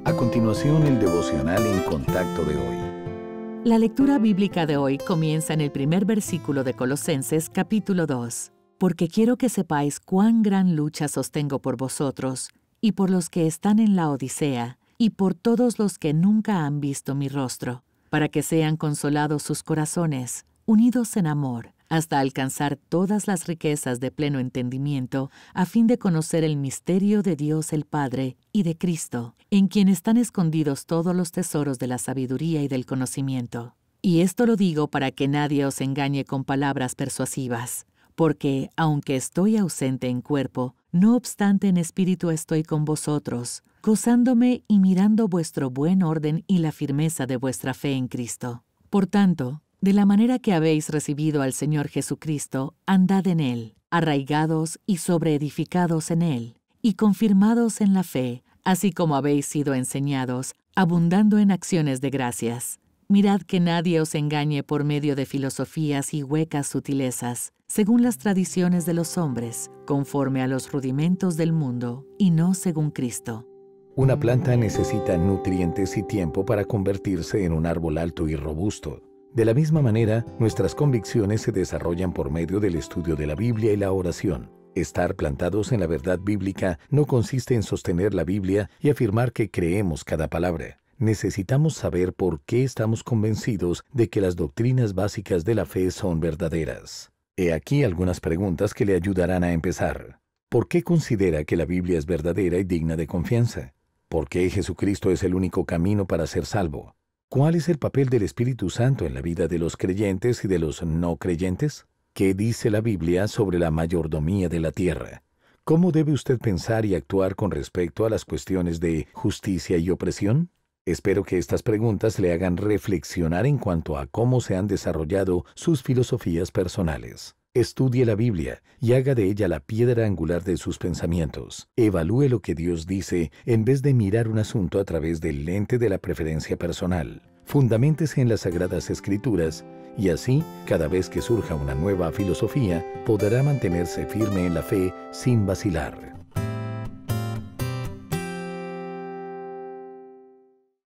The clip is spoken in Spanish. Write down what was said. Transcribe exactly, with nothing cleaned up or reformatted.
A continuación, el devocional en contacto de hoy. La lectura bíblica de hoy comienza en el primer versículo de Colosenses capítulo dos. Porque quiero que sepáis cuán gran lucha sostengo por vosotros, y por los que están en la Odisea, y por todos los que nunca han visto mi rostro, para que sean consolados sus corazones, unidos en amor, hasta alcanzar todas las riquezas de pleno entendimiento, a fin de conocer el misterio de Dios el Padre y de Cristo, en quien están escondidos todos los tesoros de la sabiduría y del conocimiento. Y esto lo digo para que nadie os engañe con palabras persuasivas, porque, aunque estoy ausente en cuerpo, no obstante en espíritu estoy con vosotros, gozándome y mirando vuestro buen orden y la firmeza de vuestra fe en Cristo. Por tanto, de la manera que habéis recibido al Señor Jesucristo, andad en Él, arraigados y sobreedificados en Él, y confirmados en la fe, así como habéis sido enseñados, abundando en acciones de gracias. Mirad que nadie os engañe por medio de filosofías y huecas sutilezas, según las tradiciones de los hombres, conforme a los rudimentos del mundo, y no según Cristo. Una planta necesita nutrientes y tiempo para convertirse en un árbol alto y robusto. De la misma manera, nuestras convicciones se desarrollan por medio del estudio de la Biblia y la oración. Estar plantados en la verdad bíblica no consiste en sostener la Biblia y afirmar que creemos cada palabra. Necesitamos saber por qué estamos convencidos de que las doctrinas básicas de la fe son verdaderas. He aquí algunas preguntas que le ayudarán a empezar. ¿Por qué considera que la Biblia es verdadera y digna de confianza? ¿Por qué Jesucristo es el único camino para ser salvo? ¿Cuál es el papel del Espíritu Santo en la vida de los creyentes y de los no creyentes? ¿Qué dice la Biblia sobre la mayordomía de la tierra? ¿Cómo debe usted pensar y actuar con respecto a las cuestiones de justicia y opresión? Espero que estas preguntas le hagan reflexionar en cuanto a cómo se han desarrollado sus filosofías personales. Estudie la Biblia y haga de ella la piedra angular de sus pensamientos. Evalúe lo que Dios dice en vez de mirar un asunto a través del lente de la preferencia personal. Fundaméntese en las Sagradas Escrituras y así, cada vez que surja una nueva filosofía, podrá mantenerse firme en la fe sin vacilar.